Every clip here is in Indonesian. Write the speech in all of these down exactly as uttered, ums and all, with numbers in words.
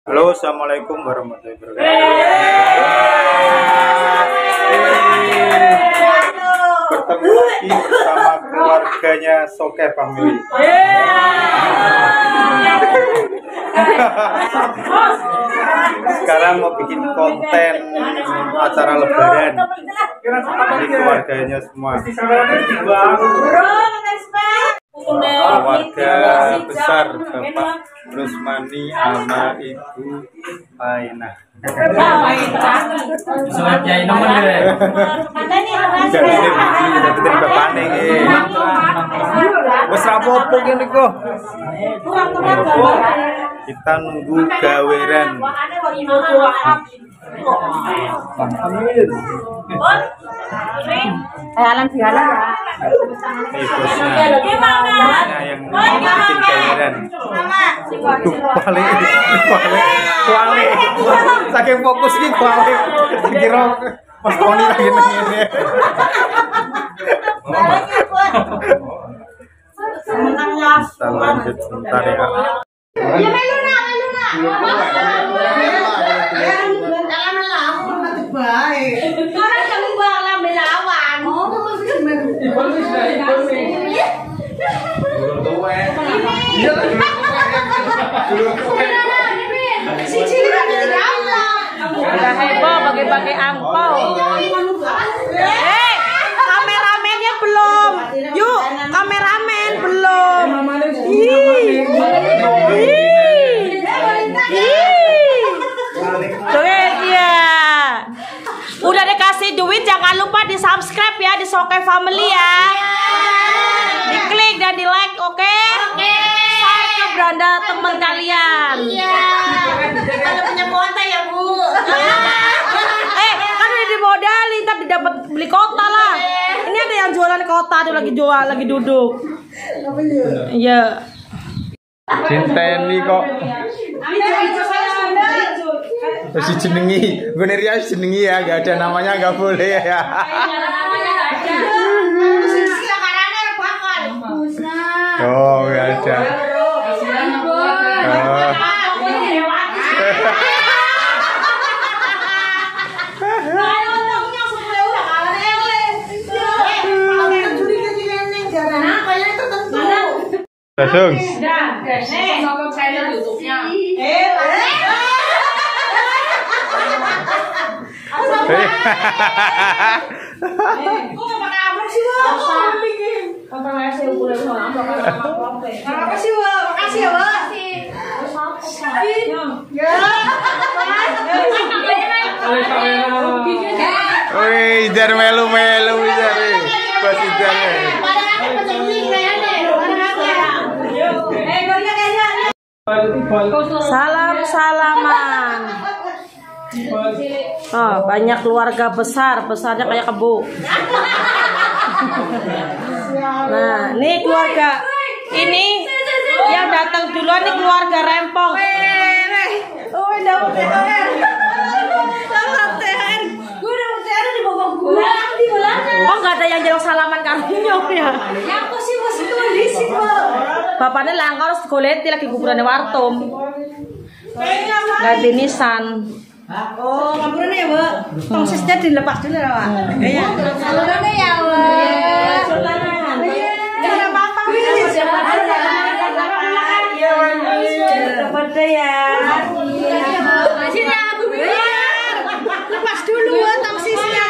Halo, assalamualaikum warahmatullahi wabarakatuh. Bertemu lagi bersama keluarganya Soke Family. Sekarang mau bikin konten acara Lebaran. Ini keluarganya semua. Keluarga besar Bapak Rusmani sama Ibu Aina. Sobat Yai nemen deh. Jadi dapetin bapakne iki. Wes rapopo kene kok. Kita nunggu gaweran. Jalan jalan ya. Bosnya yang bikin gaweran. Duh, balik, balik, balik. Saking fokus ki balik. Kira Mas Tony lagi ngene. Kita lanjut sebentar ya. Ya melu nak, melu nak. Baik. Orang kamu bang lambe lawan. Oh, udah heboh bagi-bagi angpau. Eh, kameramennya belum. Yuk, kameramen belum. Ih. Ih. Joget ya. Udah dikasih duit, jangan lupa di subscribe ya di Soke Family ya. Diklik dan di like, oke? Okay? Oke. Share ke beranda teman kalian. iya. Kalau punya kuota ya Bu. Eh, kan udah dimodalin, ntar didapat beli kota lah. Ini ada yang jualan kota tuh lagi jual, lagi duduk. Iya. Cinteni kok. Terus jenengi, gue Rias jenengi ya, gak ada namanya, gak boleh ya. Oh, gak ada. Oh. Langsung. Nonton channel YouTube-nya. Kok pakai apa sih, Wak? Pakai nasi ukuran sama apa sih, Wak? Makasih ya, Wak. Wih, jar melu-melu jare. Pas jare. Salam-salaman. Oh, banyak keluarga besar, besarnya kayak kebo. Nah, ini keluarga ini yang datang duluan nih keluarga Rempong. Oh, dapat T H R. Dapat T H R. Gue dapat T H R di bawah gua. Di belakang. Oh, nggak ada yang jalan salaman kartunya ya? Ya aku sih masih tuh di sini, Bapaknya langka harus goleti lagi kuburannya Wartum. Ganti Nissan. Oh, kaburannya ya, Mbak. Tongsisnya dilepas dulu ya, Pak. Iya. Salurannya ya, Mbak. Sultanan. Enggak apa-apa. Dapat ya. Sini aku biar. Lepas dulu tongsisnya.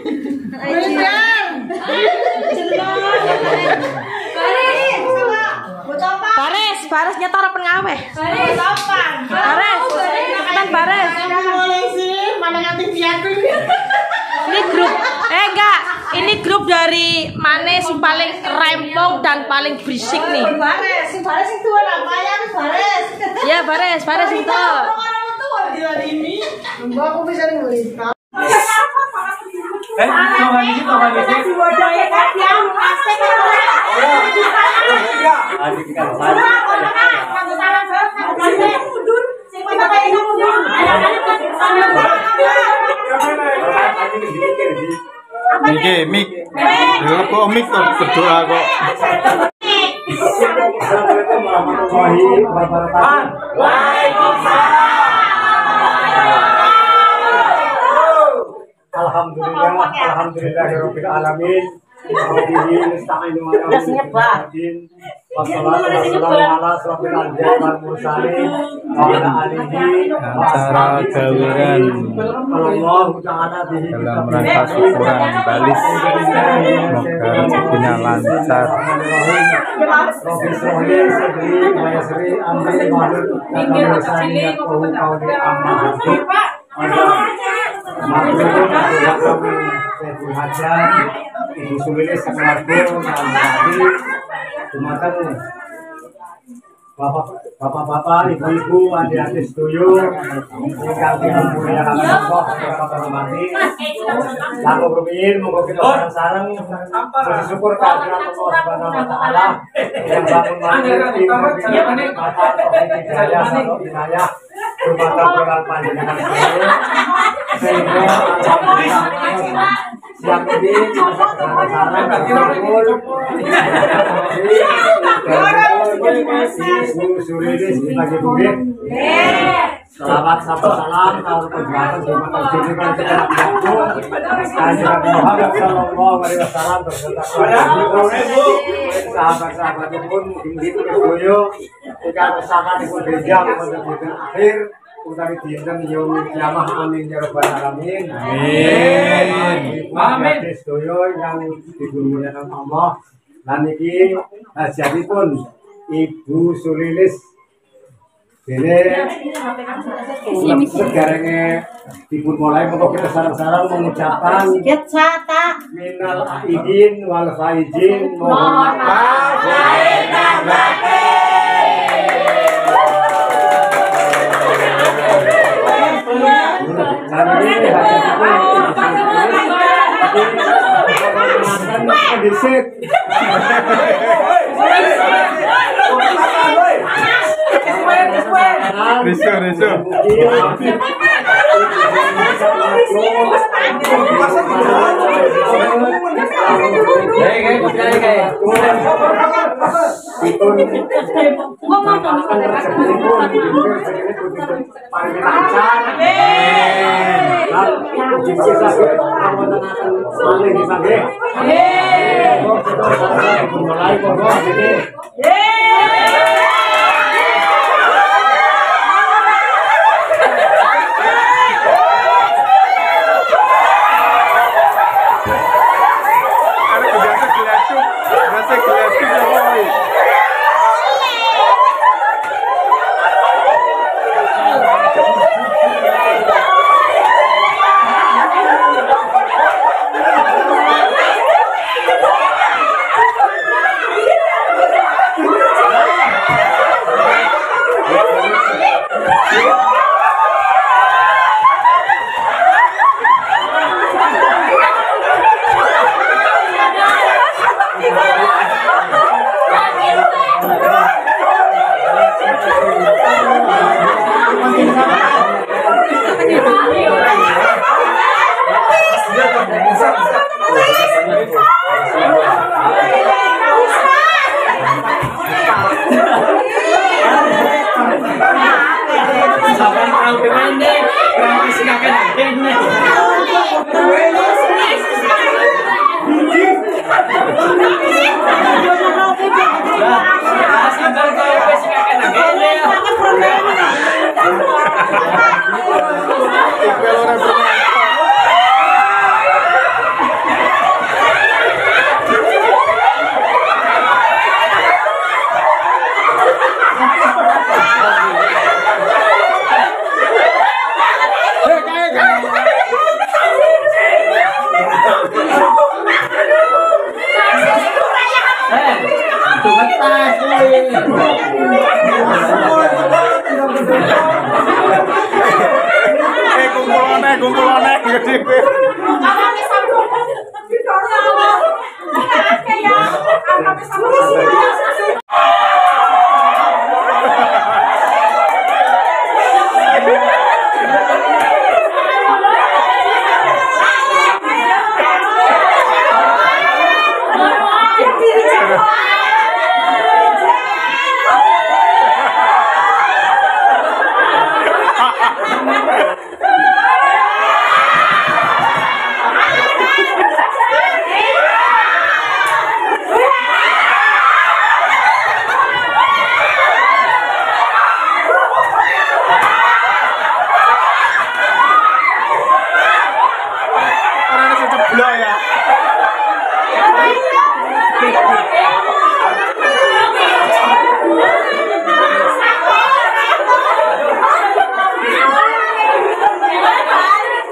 Bares, Bares nyetor apa ngawe? Bares, Bares, kan Bares. mana nganti piatu. Ini grup, eh enggak, ini grup dari mana sih paling rempong dan paling berisik nih? Bares, si Bares itu apa ya, Bares? Ya Bares, Bares itu. Orang tua dia ini. Mbak aku bisa ngulik. Eh, coba di situ, coba di situ. Niki, mik. Dulu kok mik kok berdoa kok. Waalaikumsalam. Alhamdulillah, alhamdulillahirabbil alamin. Wabihi nasta'inu ala umuri wassalatu wassalamu ala asrofil anbiya'i wal mursalin wa ala alihi Acara gaweran Allah ta'ala bihi dalam rangka syukuran di Bali, semoga rezekinya lancar. Rabbi sholli sadri wa yassir amri wahlul 'uqdatam min lisani yafqahu qawli amma ba'du. Matur kami Sayyidul Hajat Ibu Sulilis Sakelargo Nambari Dumateng Bapak-bapak, ibu-ibu, adik-adik setuju ingkang dimulyakaken Allah Bapak hormati. Langkung rumiyin monggo kita sareng-sareng bersyukur kehadirat Allah Subhanahu wa taala yang bangun mandir mata hidayah sareng hidayah dumateng kula panjenengan sedaya sehingga alhamdulillah siang ini kita sareng-sareng berkumpul Ibu Sulilis dibagi duit. Selamat salam salam tahun keberatan terima kasih dengan segala waktu. Kanjeng Muhammad Sallallahu Alaihi Wasallam berserta sahabat-sahabat pun mungkin sedoyo jika bersama di gereja untuk akhir utami dinten yaumil kiamah amin ya rabbal alamin. Amin. Amin. Sedoyo yang dimuliakan Allah. Lan iki hajatipun Ibu Sulilis dene segarenge dipun mulai monggo kita sareng-sareng mengucapkan minal aidin wal faizin mohon maaf lahir dan batin. Riso, riso.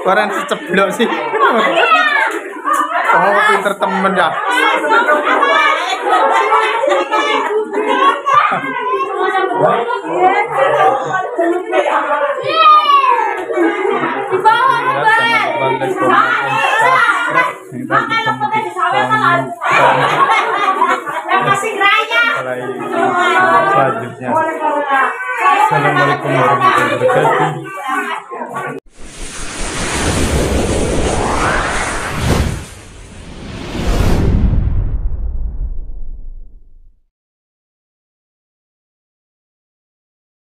Orang seceblok sih. Oh, pinter temen ya. Di bawah, selanjutnya. Assalamualaikum warahmatullahi wabarakatuh.